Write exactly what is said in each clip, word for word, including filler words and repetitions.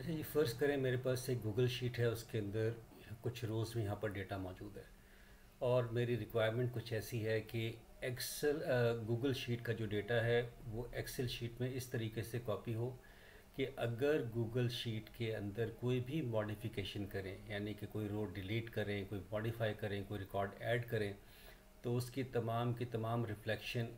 अच्छा जी, फ़र्ज़ करें मेरे पास एक गूगल शीट है, उसके अंदर कुछ रोज़ में यहाँ पर डेटा मौजूद है और मेरी रिक्वायरमेंट कुछ ऐसी है कि एक्सेल गूगल शीट का जो डेटा है वो एक्सेल शीट में इस तरीके से कॉपी हो कि अगर गूगल शीट के अंदर कोई भी मॉडिफिकेशन करें, यानी कि कोई रो डिलीट करें, कोई मॉडिफाई करें, कोई रिकॉर्ड ऐड करें, तो उसकी तमाम की तमाम रिफ्लेक्शन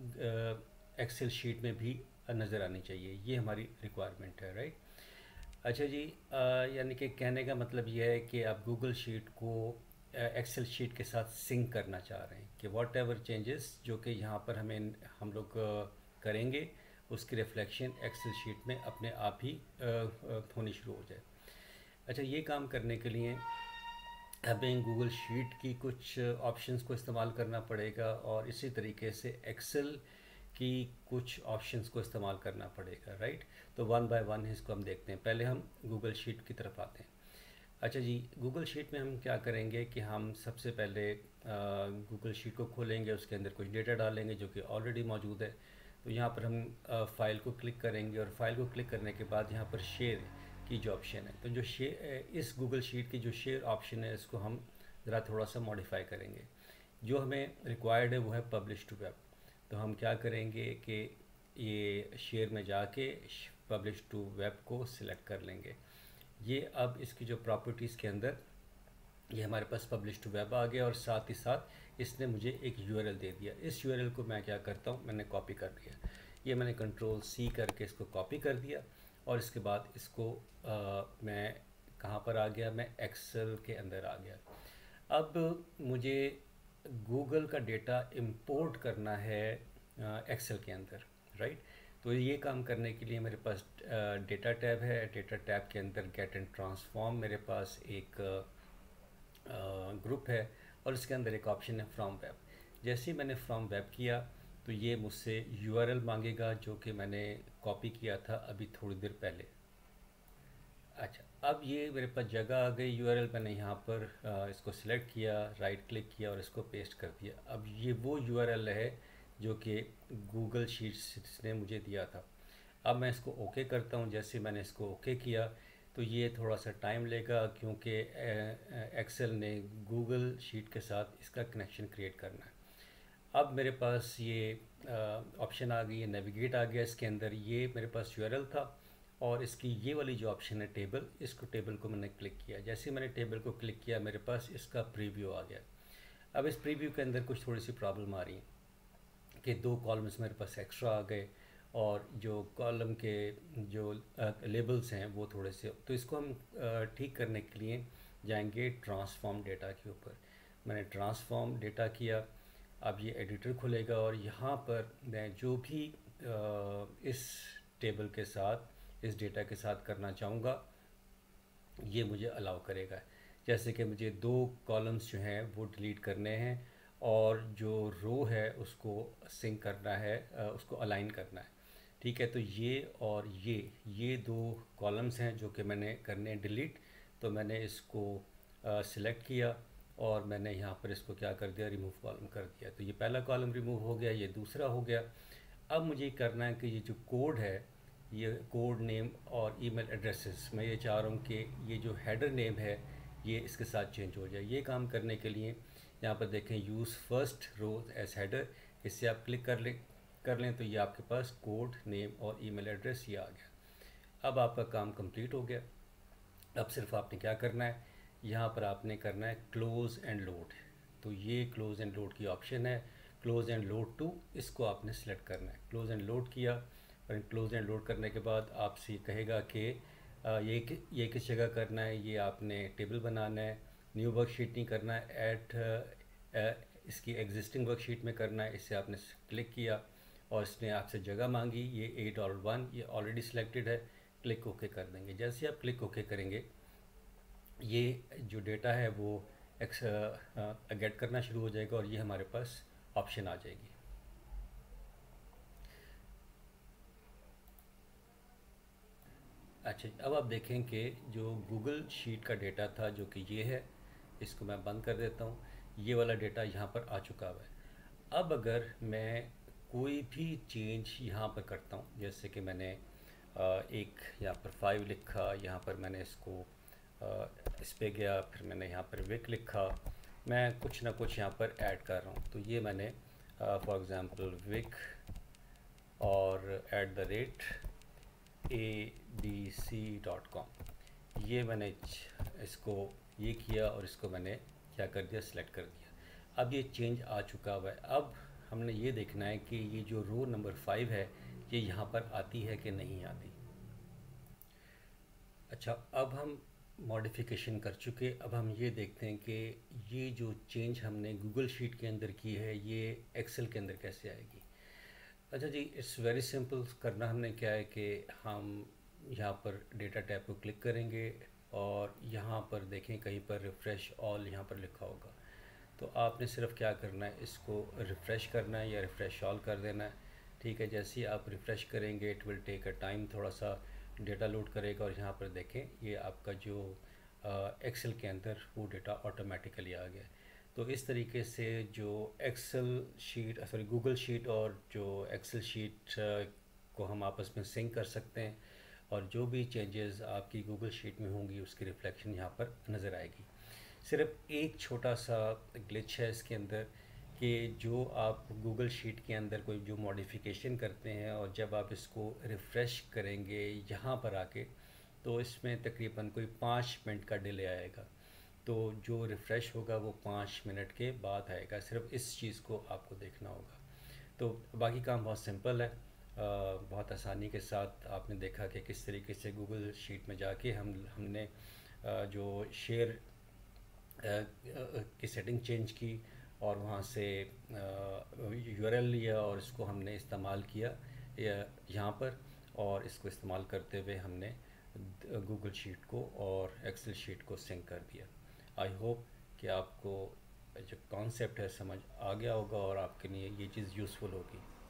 एक्सेल शीट में भी नज़र आनी चाहिए। ये हमारी रिक्वायरमेंट है, राइट। अच्छा जी, अ, यानी कि कहने का मतलब यह है कि आप गूगल शीट को एक्सेल शीट के साथ सिंक करना चाह रहे हैं कि वॉट एवर चेंजेस जो कि यहाँ पर हमें हम लोग अ, करेंगे, उसकी रिफ्लेक्शन एक्सेल शीट में अपने आप ही अ, अ, होनी शुरू हो जाए। अच्छा, ये काम करने के लिए हमें गूगल शीट की कुछ ऑप्शंस को इस्तेमाल करना पड़ेगा और इसी तरीके से एक्सेल की कुछ ऑप्शंस को इस्तेमाल करना पड़ेगा, राइट। तो वन बाय वन इसको हम देखते हैं। पहले हम गूगल शीट की तरफ आते हैं। अच्छा जी, गूगल शीट में हम क्या करेंगे कि हम सबसे पहले गूगल शीट को खोलेंगे, उसके अंदर कुछ डेटा डालेंगे जो कि ऑलरेडी मौजूद है। तो यहाँ पर हम अ, फाइल को क्लिक करेंगे और फाइल को क्लिक करने के बाद यहाँ पर शेयर की जो ऑप्शन है, तो जो शेयर इस गूगल शीट की जो शेयर ऑप्शन है, इसको हम ज़रा थोड़ा सा मॉडिफाई करेंगे। जो हमें रिक्वायर्ड है वो है पब्लिश टू वेब। तो हम क्या करेंगे कि ये शेयर में जाके पब्लिश टू वेब को सिलेक्ट कर लेंगे। ये अब इसकी जो प्रॉपर्टीज़ के अंदर ये हमारे पास पब्लिश टू वेब आ गया और साथ ही साथ इसने मुझे एक यूआरएल दे दिया। इस यूआरएल को मैं क्या करता हूँ, मैंने कॉपी कर लिया। ये मैंने कंट्रोल सी करके इसको कॉपी कर दिया और इसके बाद इसको आ, मैं कहाँ पर आ गया, मैं एक्सेल के अंदर आ गया। अब मुझे गूगल का डेटा इंपोर्ट करना है एक्सेल के अंदर, राइट। तो ये काम करने के लिए मेरे पास डेटा टैब है। डेटा टैब के अंदर गेट एंड ट्रांसफॉर्म मेरे पास एक ग्रुप है और इसके अंदर एक ऑप्शन है फ्रॉम वेब। जैसे ही मैंने फ्रॉम वेब किया तो ये मुझसे यूआरएल मांगेगा जो कि मैंने कॉपी किया था अभी थोड़ी देर पहले। अच्छा, अब ये मेरे पास जगह आ गई यूआरएल। मैंने यहाँ पर आ, इसको सिलेक्ट किया, राइट क्लिक किया और इसको पेस्ट कर दिया। अब ये वो यूआरएल है जो कि गूगल शीट्स ने मुझे दिया था। अब मैं इसको ओके करता हूँ। जैसे मैंने इसको ओके किया तो ये थोड़ा सा टाइम लेगा क्योंकि एक्सेल ने गूगल शीट के साथ इसका कनेक्शन क्रिएट करना है। अब मेरे पास ये ऑप्शन आ गई है, नेविगेट आ गया इसके अंदर। ये मेरे पास यूआरएल था और इसकी ये वाली जो ऑप्शन है टेबल, इसको टेबल को मैंने क्लिक किया। जैसे मैंने टेबल को क्लिक किया मेरे पास इसका प्रीव्यू आ गया। अब इस प्रीव्यू के अंदर कुछ थोड़ी सी प्रॉब्लम आ रही है कि दो कॉलम्स मेरे पास एक्स्ट्रा आ गए और जो कॉलम के जो लेबल्स हैं वो थोड़े से, तो इसको हम ठीक करने के लिए जाएंगे ट्रांसफॉर्म डेटा के ऊपर। मैंने ट्रांसफॉर्म डेटा किया। अब ये एडिटर खुलेगा और यहाँ पर मैं जो भी आ, इस टेबल के साथ, इस डेटा के साथ करना चाहूँगा ये मुझे अलाउ करेगा। जैसे कि मुझे दो कॉलम्स जो हैं वो डिलीट करने हैं और जो रो है उसको सिंक करना है, उसको अलाइन करना है। ठीक है, तो ये और ये ये दो कॉलम्स हैं जो कि मैंने करने हैं डिलीट। तो मैंने इसको सिलेक्ट किया और मैंने यहाँ पर इसको क्या कर दिया, रिमूव कॉलम कर दिया। तो ये पहला कॉलम रिमूव हो गया, ये दूसरा हो गया। अब मुझे करना है कि ये जो कोड है, ये कोड नेम और ईमेल एड्रेसेस, मैं ये चाह रहा हूँ कि ये जो हेडर नेम है ये इसके साथ चेंज हो जाए। ये काम करने के लिए यहाँ पर देखें use first row as header, इससे आप क्लिक कर लें कर लें तो ये आपके पास कोड नेम और ईमेल एड्रेस ये आ गया। अब आपका काम कंप्लीट हो गया। अब सिर्फ आपने क्या करना है, यहाँ पर आपने करना है क्लोज़ एंड लोड। तो ये क्लोज़ एंड लोड की ऑप्शन है, क्लोज़ एंड लोड टू, इसको आपने सेलेक्ट करना है। क्लोज़ एंड लोड किया और क्लोज़ एंड लोड करने के बाद आपसे कहेगा कि ये ये किस जगह करना है, ये आपने टेबल बनाना है, न्यू वर्कशीट नहीं करना है, ऐड इसकी एग्जिस्टिंग वर्कशीट में करना है। इससे आपने क्लिक किया और इसने आपसे जगह मांगी, ये एट और वन ये ऑलरेडी सिलेक्टेड है। क्लिक ओके कर देंगे। जैसे आप क्लिक ओके करेंगे ये जो डेटा है वो एक्स गेट करना शुरू हो जाएगा और ये हमारे पास ऑप्शन आ जाएगी। अच्छा, अब आप देखें कि जो गूगल शीट का डेटा था जो कि ये है, इसको मैं बंद कर देता हूँ। ये वाला डेटा यहाँ पर आ चुका हुआ है। अब अगर मैं कोई भी चेंज यहाँ पर करता हूँ, जैसे कि मैंने एक यहाँ पर फाइव लिखा, यहाँ पर मैंने इसको आ, इस पे गया, फिर मैंने यहाँ पर विक लिखा। मैं कुछ ना कुछ यहाँ पर ऐड कर रहा हूँ। तो ये मैंने फॉर एग्ज़ाम्पल विक और at the rate A B C dot com, ये मैंने इसको ये किया और इसको मैंने क्या कर दिया, सिलेक्ट कर दिया। अब ये चेंज आ चुका हुआ है। अब हमने ये देखना है कि ये जो रो नंबर फाइव है ये यहाँ पर आती है कि नहीं आती। अच्छा, अब हम मॉडिफिकेशन कर चुके। अब हम ये देखते हैं कि ये जो चेंज हमने गूगल शीट के अंदर की है ये एक्सेल के अंदर कैसे आएगी। अच्छा जी, इट्स वेरी सिंपल। करना हमने क्या है कि हम यहाँ पर डेटा टैब को क्लिक करेंगे और यहाँ पर देखें कहीं पर रिफ़्रेश ऑल यहाँ पर लिखा होगा। तो आपने सिर्फ क्या करना है, इसको रिफ़्रेश करना है या रिफ़्रेश ऑल कर देना है। ठीक है, जैसे ही आप रिफ़्रेश करेंगे it will take a time, थोड़ा सा डेटा लोड करेगा और यहाँ पर देखें ये आपका जो एक्सेल के अंदर वो डेटा ऑटोमेटिकली आ गया। तो इस तरीके से जो Excel sheet sorry Google sheet और जो एक्सेल शीट को हम आपस में सिंक कर सकते हैं और जो भी चेंजेस आपकी गूगल शीट में होंगी उसकी रिफ्लेक्शन यहाँ पर नज़र आएगी। सिर्फ एक छोटा सा ग्लिच है इसके अंदर कि जो आप गूगल शीट के अंदर कोई जो मॉडिफिकेशन करते हैं और जब आप इसको रिफ़्रेश करेंगे यहाँ पर आके, तो इसमें तकरीबन कोई पाँच मिनट का डिले आएगा। तो जो रिफ़्रेश होगा वो पाँच मिनट के बाद आएगा। सिर्फ इस चीज़ को आपको देखना होगा। तो बाकी काम बहुत सिंपल है। आ, बहुत आसानी के साथ आपने देखा कि किस तरीके से गूगल शीट में जाके हम हमने आ, जो शेयर की सेटिंग चेंज की और वहाँ से यूआरएल लिया और इसको हमने इस्तेमाल किया यहाँ पर, और इसको इस्तेमाल करते हुए हमने गूगल शीट को और एक्सेल शीट को सिंक कर दिया। आई होप कि आपको जो कॉन्सेप्ट है समझ आ गया होगा और आपके लिए ये चीज़ यूज़फुल होगी।